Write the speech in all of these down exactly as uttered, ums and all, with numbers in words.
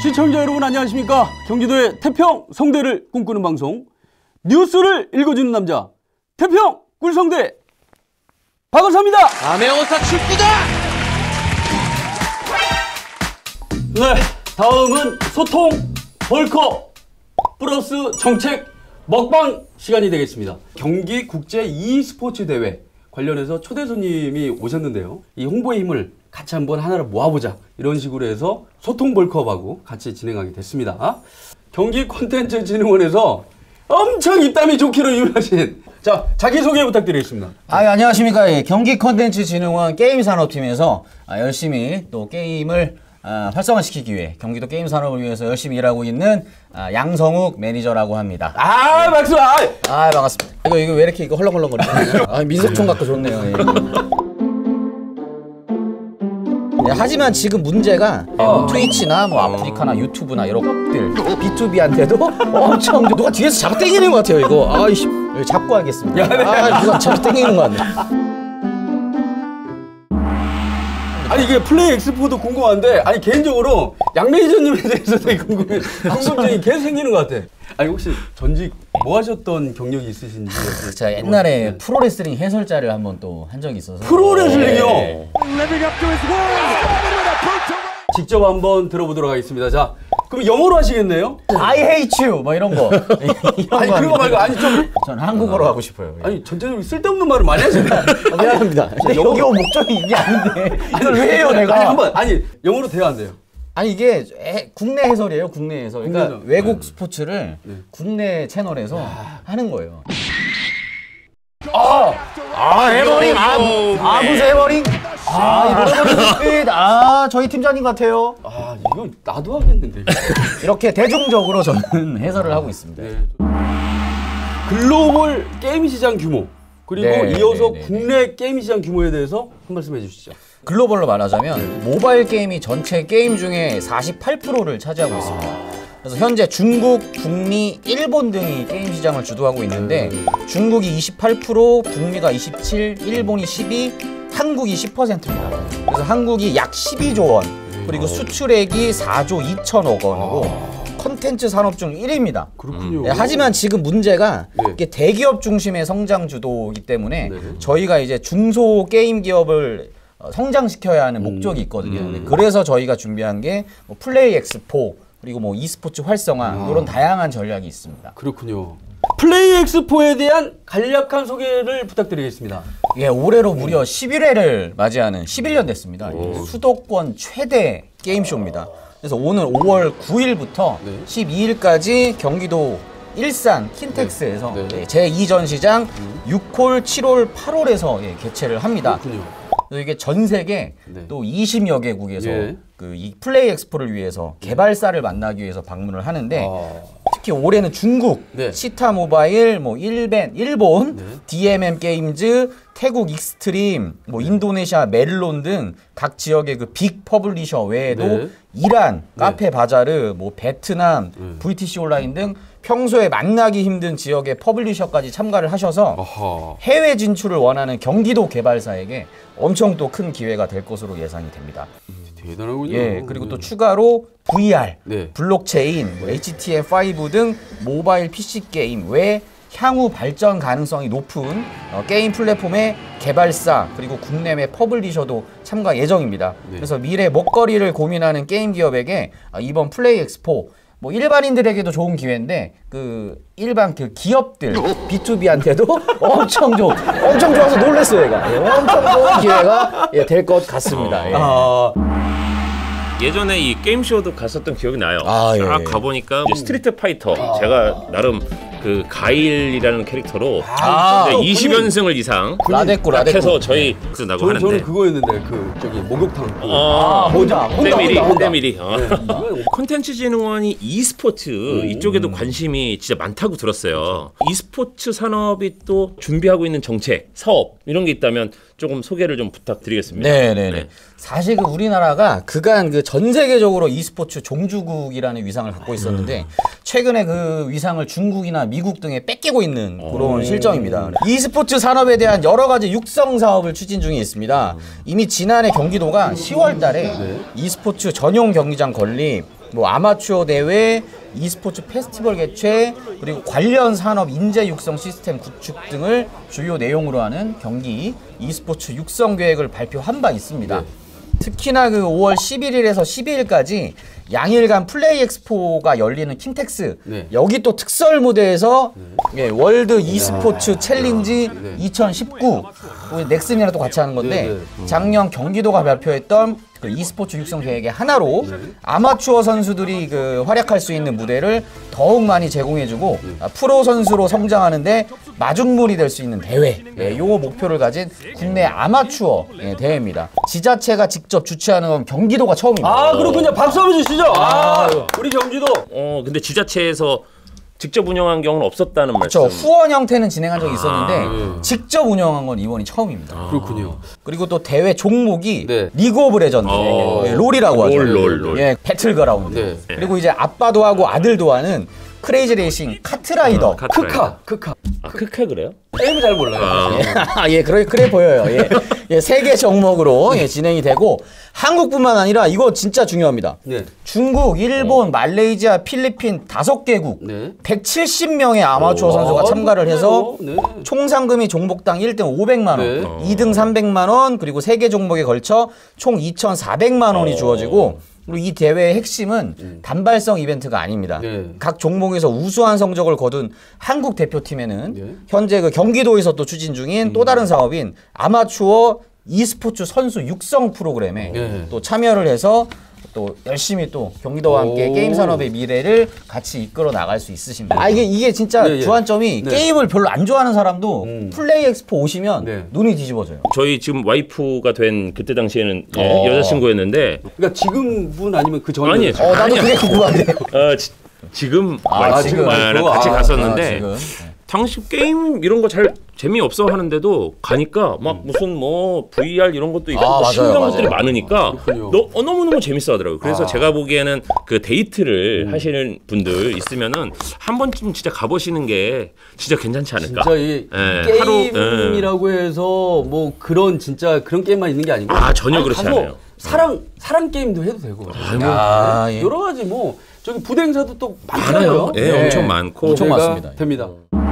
시청자 여러분 안녕하십니까. 경기도의 태평 성대를 꿈꾸는 방송 뉴스를 읽어주는 남자 태평 꿀성대 박원서입니다. 아메오사 출구다. 네, 다음은 소통 벌커 플러스 정책 먹방 시간이 되겠습니다. 경기 국제 e스포츠 대회 관련해서 초대 손님이 오셨는데요. 이 홍보의 힘을 같이 한번 하나를 모아보자 이런 식으로 해서 소통 벌크업하고 같이 진행하게 됐습니다. 경기 콘텐츠 진흥원에서 엄청 입담이 좋기로 유명하신 자 자기소개 부탁드리겠습니다. 아, 예, 안녕하십니까. 예, 경기 콘텐츠 진흥원 게임 산업팀에서 아, 열심히 또 게임을 아, 활성화시키기 위해 경기도 게임 산업을 위해서 열심히 일하고 있는 아, 양성욱 매니저라고 합니다. 아 박수! 아, 아 반갑습니다. 이거 이거 왜 이렇게 이거 헐렁헐렁거리나요? 아, 민속촌 같고 좋네요. 예. 네, 하지만 지금 문제가 뭐 트위치나 뭐 아프리카나 유튜브나 이런 것들 비투비한테도 엄청 누가 뒤에서 잡아 당기는 것 같아요. 이거 아이씨 잡고 하겠습니다. 야, 네. 아, 누가 잡아 당기는 것 같네. 아니 이게 플레이 엑스포도 궁금한데 아니 개인적으로 양 매니저님에 대해서 되게 궁금해 궁금증이 계속 생기는 것 같아. 아니 혹시 전직 뭐 하셨던 경력이 있으신지? 제가 옛날에 네. 프로레슬링 해설자를 한번 또 한 적이 있어서. 프로레슬링이요? 네. 직접 한번 들어보도록 하겠습니다. 자, 그럼 영어로 하시겠네요? I hate you 뭐 이런 거. 이런 아니 거 그런 거 말고 아니 좀 전 한국어로 하고 싶어요. 아니 전체적으로 쓸데없는 말을 많이 하시네. 아, 미안합니다. 근데 여기 온 목적이 이게 아닌데 이걸 왜 해요 내가? 아니 한번 아니 영어로 대화 안 돼요. 아니 이게 해, 국내 해설이에요. 국내 해설. 그러니까 국내죠. 외국 네. 스포츠를 네. 국내 채널에서 야. 하는 거예요. 아, 아 해버링, 아, 아 무슨 해버링? 아 이거 아 저희 팀장님 같아요. 아 이거 나도 하겠는데. 이렇게 대중적으로 저는 해설을 하고 있습니다. 네. 글로벌 게임 시장 규모 그리고 네, 이어서 네, 네, 국내 게임 시장 규모에 대해서 한 말씀 해주시죠. 글로벌로 말하자면 모바일 게임이 전체 게임 중에 사십팔 퍼센트를 차지하고 아. 있습니다. 그래서 현재 중국, 북미, 일본 등이 게임 시장을 주도하고 있는데 중국이 이십팔 퍼센트, 북미가 이십칠 퍼센트, 일본이 십이 퍼센트, 한국이 십 퍼센트입니다. 그래서 한국이 약 십이조 원, 그리고 수출액이 사조 이천억 원으로 콘텐츠 산업 중 일 위입니다. 그렇군요. 네, 하지만 지금 문제가 네. 이게 대기업 중심의 성장 주도이기 때문에 네. 저희가 이제 중소 게임 기업을 성장시켜야 하는 목적이 있거든요. 음. 네, 그래서 저희가 준비한 게 뭐 플레이 엑스포 그리고 뭐 e스포츠 활성화 아. 이런 다양한 전략이 있습니다. 그렇군요. 플레이 엑스포에 대한 간략한 소개를 부탁드리겠습니다. 예, 올해로 무려 십일 회를 맞이하는 십일 년 됐습니다. 오. 수도권 최대 게임쇼입니다. 그래서 오늘 오월 구일부터 네. 십이일까지 경기도 일산 킨텍스에서 네. 네. 제이 전시장 음. 육홀, 칠홀, 팔홀에서 예, 개최를 합니다. 그렇군요. 그래서 이게 전 세계 네. 또 이십여 개국에서 예. 그 이 플레이 엑스포를 위해서 개발사를 만나기 위해서 방문을 하는데 아. 특히 올해는 중국, 네. 치타 모바일, 뭐 일벤, 일본, 네. 디엠엠 게임즈, 태국 익스트림, 뭐 인도네시아 멜론 등 각 지역의 그 빅 퍼블리셔 외에도 네. 이란, 네. 카페 바자르, 뭐 베트남, 네. 브이티씨 온라인 등 평소에 만나기 힘든 지역의 퍼블리셔까지 참가를 하셔서 아하. 해외 진출을 원하는 경기도 개발사에게 엄청 또 큰 기회가 될 것으로 예상이 됩니다. 대단하군요. 예, 그리고 또 추가로 브이알, 네. 블록체인, 뭐 에이치티엠 파이브 등 모바일 피씨 게임 외 향후 발전 가능성이 높은 어, 게임 플랫폼의 개발사 그리고 국내외 퍼블리셔도 참가 예정입니다. 네. 그래서 미래 먹거리를 고민하는 게임 기업에게 어, 이번 플레이 엑스포 뭐 일반인들에게도 좋은 기회인데 그 일반 그 기업들 비투비한테도 엄청 좋 엄청 좋아서 놀랐어요, 얘가. 예, 엄청 좋은 기회가 예, 될 것 같습니다. 예. 아... 예전에 이 게임쇼도 갔었던 기억이 나요. 아, 예. 딱 가보니까 스트리트 파이터 아. 제가 나름 그 가일이라는 캐릭터로 아, 이십 연승을 이상 라데코 라데코 해서 저희 그 나고 저는, 하는데 저는 그거였는데 그 저기 목욕탕 아, 혼자 혼자미리 혼자미리 콘텐츠 진흥원이 e스포츠 음. 이쪽에도 관심이 진짜 많다고 들었어요. e스포츠 산업이 또 준비하고 있는 정책 사업 이런 게 있다면 조금 소개를 좀 부탁드리겠습니다. 네네네. 네. 사실 그 우리나라가 그간 그 전 세계적으로 e스포츠 종주국이라는 위상을 갖고 있었는데 최근에 그 위상을 중국이나 미국 등에 뺏기고 있는 그런 실정입니다. e스포츠 산업에 대한 여러 가지 육성 사업을 추진 중에 있습니다. 이미 지난해 경기도가 시월 달에 e스포츠 전용 경기장 건립, 뭐 아마추어 대회, e스포츠 페스티벌 개최, 그리고 관련 산업 인재 육성 시스템 구축 등을 주요 내용으로 하는 경기 e스포츠 육성 계획을 발표한 바 있습니다. 네. 특히나 그 오월 십일일에서 십이일까지 양일간 플레이 엑스포가 열리는 킹텍스 네. 여기 또 특설 무대에서 네. 예, 월드 e스포츠 야. 챌린지 네. 이천십구 넥슨이랑 또 같이 하는 건데 네, 네. 작년 경기도가 발표했던 그 e스포츠 육성 계획의 하나로 네. 아마추어 선수들이 그 활약할 수 있는 무대를 더욱 많이 제공해주고 네. 아, 프로 선수로 성장하는데 마중물이 될 수 있는 대회 예, 요 목표를 가진 국내 아마추어 예, 대회입니다. 지자체가 직접 주최하는 건 경기도가 처음입니다. 아 그렇군요. 박수 한번 주시죠. 아, 아 우리 경기도. 어 근데 지자체에서 직접 운영한 경우는 없었다는 그렇죠. 말씀. 후원 형태는 진행한 적이 있었는데 아, 네. 직접 운영한 건 이번이 처음입니다. 아, 그렇군요. 그리고 또 대회 종목이 네. 리그 오브 레전드, 어. 예, 롤이라고 하죠. 롤, 롤, 롤. 예, 배틀그라운드. 네. 그리고 이제 아빠도 하고 아들도 하는 크레이지 레이싱 카트라이더. 어, 카트라이더. 크카, 크카. 아 크카 그래요? 게임을 잘 몰라요. 아, 예, 그래, 그래 보여요. 예, 예, 세개 종목으로 예, 진행이 되고 한국뿐만 아니라 이거 진짜 중요합니다. 네. 중국, 일본, 어. 말레이시아, 필리핀 다섯 개국 네. 백칠십 명의 아마추어 오. 선수가 참가를 해서 네. 총 상금이 종목당 일 등 오백만 원, 네. 이 등 삼백만 원, 그리고 세 개 종목에 걸쳐 총 이천사백만 원이 오. 주어지고 그리고 이 대회의 핵심은 음. 단발성 이벤트가 아닙니다. 네. 각 종목에서 우수한 성적을 거둔 한국 대표팀에는 네. 현재 그 경기도에서 또 추진 중인 음. 또 다른 사업인 아마추어 e스포츠 선수 육성 프로그램에 네. 또 참여를 해서 또 열심히 또 경기도와 함께 게임 산업의 미래를 같이 이끌어 나갈 수 있으십니다. 아 이게 이게 진짜 네, 주안점이 네. 게임을 별로 안 좋아하는 사람도 음. 플레이 엑스포 오시면 네. 눈이 뒤집어져요. 저희 지금 와이프가 된 그때 당시에는 예, 여자친구였는데. 그러니까 지금분 아니면 그 전에? 아니에요. 어, 나도 그게 궁금한데. 어, 지, 지금 아, 와이프 지금 같이 아, 갔었는데. 아, 지금. 당시 게임 이런 거 잘 재미없어 하는데도 가니까 막 무슨 뭐 브이알 이런 것도 있고 아, 신기한 맞아요, 것들이 맞아요. 많으니까 너, 어, 너무너무 재밌어 하더라고요. 그래서 아. 제가 보기에는 그 데이트를 음. 하시는 분들 있으면은 한 번쯤 진짜 가보시는 게 진짜 괜찮지 않을까. 진짜 이 네, 게임이라고 하루, 해서 뭐 그런 진짜 그런 게임만 있는 게 아니고 아 전혀 그렇지 않아요. 사랑 사랑 게임도 해도 되고 아, 뭐, 아, 예. 여러 가지 뭐 저기 부대 행사도 또 많아요. 예, 네, 엄청 많고 엄청 많습니다. 됩니다.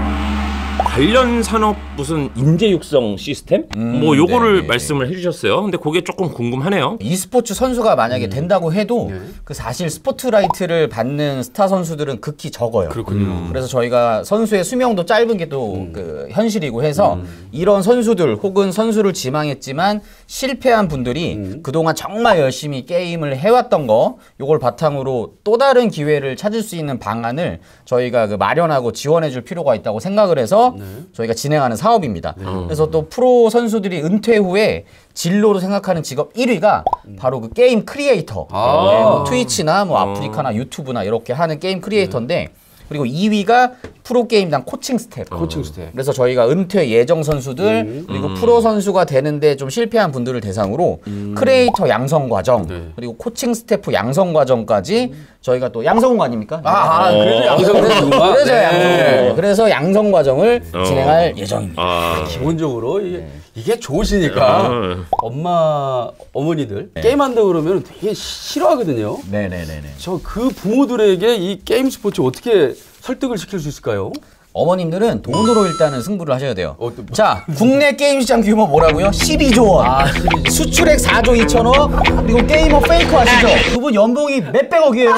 관련 산업 무슨 인재 육성 시스템? 음, 뭐 요거를 네네. 말씀을 해주셨어요. 근데 그게 조금 궁금하네요. e스포츠 선수가 만약에 음. 된다고 해도 네. 그 사실 스포트라이트를 받는 스타 선수들은 극히 적어요. 그렇군요. 음. 그래서 저희가 선수의 수명도 짧은 게 또 음. 그 현실이고 해서 음. 이런 선수들 혹은 선수를 지망했지만 실패한 분들이 음. 그동안 정말 열심히 게임을 해왔던 거 요걸 바탕으로 또 다른 기회를 찾을 수 있는 방안을 저희가 그 마련하고 지원해줄 필요가 있다고 생각을 해서 네. 저희가 진행하는 사업입니다. 네. 그래서 또 프로 선수들이 은퇴 후에 진로로 생각하는 직업 일 위가 바로 그 게임 크리에이터. 아. 네, 뭐 트위치나 뭐 아프리카나 유튜브나 이렇게 하는 게임 크리에이터인데 그리고 이 위가 프로게임당 코칭 스텝. 코칭 스텝. 그래서 저희가 은퇴 예정 선수들 음. 그리고 음. 프로 선수가 되는데 좀 실패한 분들을 대상으로 음. 크리에이터 양성 과정 네. 그리고 코칭 스태프 양성 과정까지 저희가 또 양성고 아닙니까? 아, 아 어. 그래서 양성되는구나. 그래서 네. 양성 그래서 양성 과정을 어. 진행할 예정입니다. 아, 기본적으로 이게, 이게 좋으시니까 어. 엄마 어머니들 네. 게임한다고 그러면 되게 싫어하거든요. 네네네네. 저 그 부모들에게 이 게임 스포츠 어떻게 설득을 시킬 수 있을까요? 어머님들은 돈으로 일단은 승부를 하셔야 돼요. 어, 또 뭐- 자, 국내 게임 시장 규모 뭐라고요? 십이조 원. 아, 십이조. 수출액 사조 이천억. 그리고 게이머 페이커 아시죠? 그분 연봉이 몇백억이에요.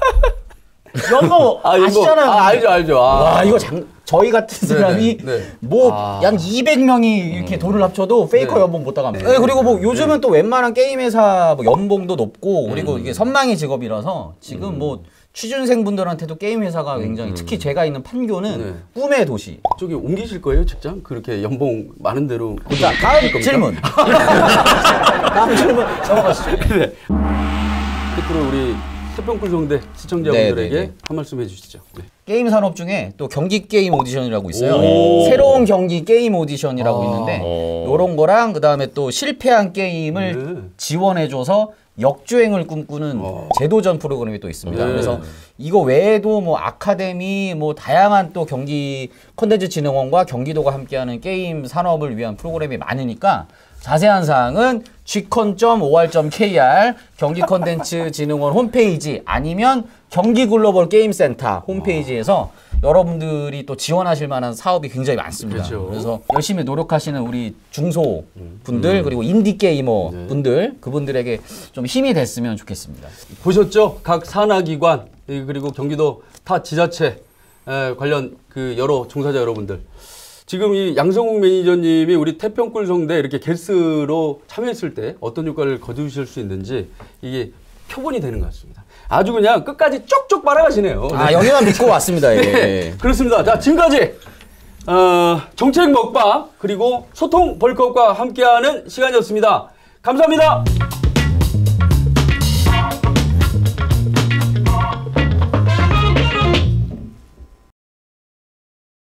연봉 아, 이거- 아시잖아요. 아, 알죠, 알죠. 아. 와, 이거 장, 저희 같은 네네, 사람이 네. 뭐 아. 약 이백 명이 이렇게 돈을 합쳐도 페이커 네. 연봉 못 따갑니다. 네, 그리고 뭐 요즘은 또 웬만한 게임 회사 뭐 연봉도 높고 그리고 이게 선망의 직업이라서 지금 뭐 취준생 분들한테도 게임 회사가 굉장히 특히 제가 있는 판교는 네. 꿈의 도시. 저기 옮기실 거예요, 직장? 그렇게 연봉 많은 대로. 자, 다음 질문. 다음 질문 넘어가시죠. 네. 끝으로 우리 태평불성대 시청자분들에게 네, 네, 네. 한 말씀 해주시죠. 네. 게임 산업 중에 또 경기 게임 오디션이라고 있어요. 오. 새로운 경기 게임 오디션이라고 아. 있는데 오. 이런 거랑 그다음에 또 실패한 게임을 네. 지원해줘서 역주행을 꿈꾸는 어. 재도전 프로그램이 또 있습니다. 네. 그래서 이거 외에도 뭐 아카데미 뭐 다양한 또 경기 콘텐츠 진흥원과 경기도가 함께하는 게임 산업을 위한 프로그램이 많으니까 자세한 사항은 지컨 닷 오알 닷 케이알 경기컨텐츠진흥원 홈페이지 아니면 경기글로벌게임센터 홈페이지에서 여러분들이 또 지원하실 만한 사업이 굉장히 많습니다. 그렇죠. 그래서 열심히 노력하시는 우리 중소 분들 그리고 인디 게이머 네. 분들 그분들에게 좀 힘이 됐으면 좋겠습니다. 보셨죠? 각 산하기관 그리고 경기도 타 지자체 에, 관련 그 여러 종사자 여러분들. 지금 이 양성욱 매니저님이 우리 태평골 성대 이렇게 게스트로 참여했을 때 어떤 효과를 거두실 수 있는지 이게 표본이 되는 것 같습니다. 아주 그냥 끝까지 쪽쪽 빨아가시네요. 아 네. 여기만 믿고 왔습니다. 예. 네, 그렇습니다. 자, 지금까지 어, 정책 먹방 그리고 소통 벌크업과 함께하는 시간이었습니다. 감사합니다.